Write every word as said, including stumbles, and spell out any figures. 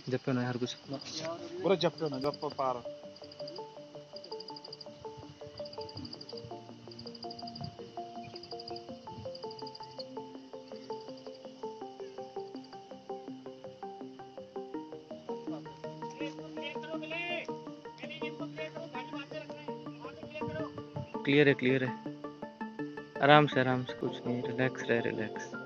जब पे ना यार कुछ पूरा जब पे ना जब पे पार क्लियर है क्लियर है। आराम से आराम से, कुछ नहीं, रिलैक्स रहे रिलैक्स।